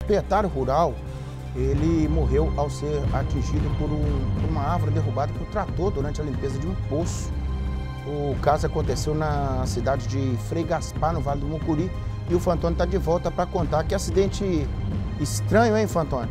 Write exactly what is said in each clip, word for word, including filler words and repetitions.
proprietário rural, ele morreu ao ser atingido por, um, por uma árvore derrubada por trator durante a limpeza de um poço. O caso aconteceu na cidade de Frei Gaspar, no Vale do Mucuri, e o Fantônio está de volta para contar. Que acidente estranho, hein, Fantônio?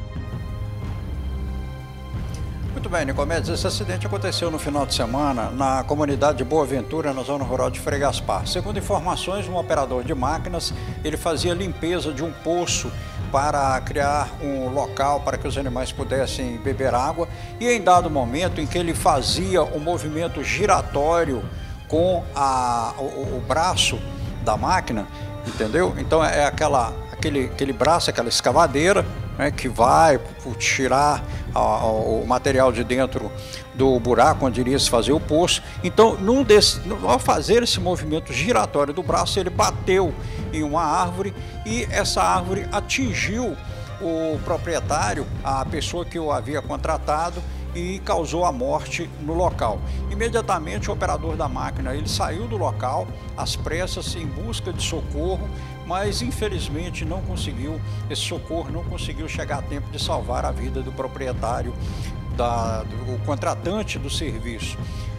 Muito bem, Nicomedes, esse acidente aconteceu no final de semana na comunidade de Boa Ventura, na zona rural de Frei Gaspar. Segundo informações, um operador de máquinas, ele fazia limpeza de um poço para criar um local para que os animais pudessem beber água, e em dado momento em que ele fazia um movimento giratório com a, o, o braço da máquina, entendeu? Então é aquela, aquele, aquele braço, aquela escavadeira, né, que vai tirar a, a, o material de dentro do buraco onde iria se fazer o poço. Então, num desse, ao fazer esse movimento giratório do braço, ele bateu em uma árvore e essa árvore atingiu o proprietário, a pessoa que o havia contratado, e causou a morte no local. Imediatamente o operador da máquina ele saiu do local às pressas em busca de socorro, mas infelizmente não conseguiu, esse socorro não conseguiu chegar a tempo de salvar a vida do proprietário, da, do contratante do serviço.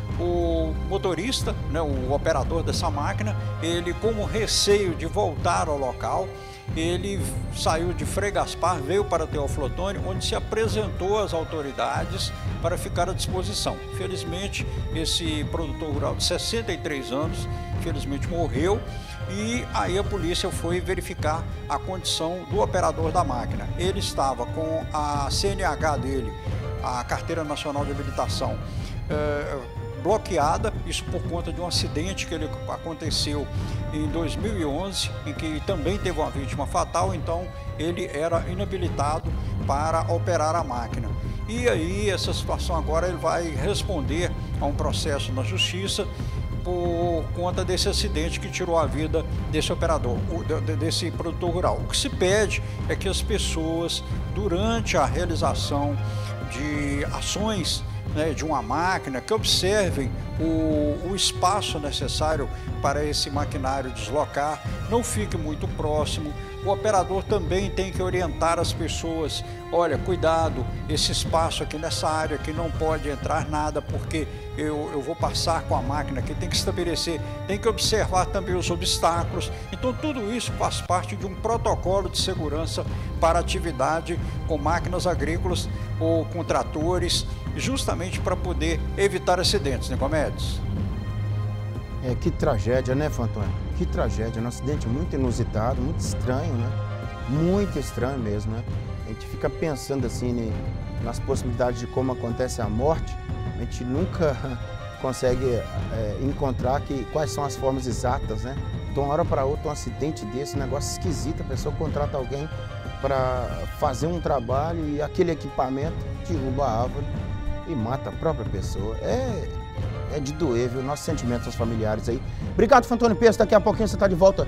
O motorista, né, o operador dessa máquina, ele, como receio de voltar ao local, ele saiu de Frei Gaspar, veio para Teófilo Otoni, onde se apresentou às autoridades para ficar à disposição. Felizmente, esse produtor rural de sessenta e três anos, infelizmente morreu, e aí a polícia foi verificar a condição do operador da máquina. Ele estava com a C N H dele, a Carteira Nacional de Habilitação, é, bloqueada, isso por conta de um acidente que ele aconteceu em dois mil e onze, em que também teve uma vítima fatal. Então ele era inabilitado para operar a máquina. E aí essa situação agora ele vai responder a um processo na justiça por conta desse acidente que tirou a vida desse operador, desse produtor rural. O que se pede é que as pessoas, durante a realização de ações, né, de uma máquina, que observem o, o espaço necessário para esse maquinário deslocar, não fique muito próximo. O operador também tem que orientar as pessoas: olha, cuidado, esse espaço aqui nessa área que não pode entrar nada, porque eu, eu vou passar com a máquina aqui. Tem que estabelecer, tem que observar também os obstáculos. Então tudo isso faz parte de um protocolo de segurança para atividade com máquinas agrícolas ou com tratores, justamente para poder evitar acidentes, né, Nicomedes? É, que tragédia, né, Fantônio? Que tragédia, um acidente muito inusitado, muito estranho, né? Muito estranho mesmo, né? A gente fica pensando assim, né, nas possibilidades de como acontece a morte, a gente nunca consegue é, encontrar que, quais são as formas exatas, né? De uma hora para outra, um acidente desse, um negócio esquisito, a pessoa contrata alguém para fazer um trabalho e aquele equipamento derruba a árvore e mata a própria pessoa. É, é de doer, viu? Nossos sentimentos aos familiares aí. Obrigado, Fantônio Peço. Daqui a pouquinho você está de volta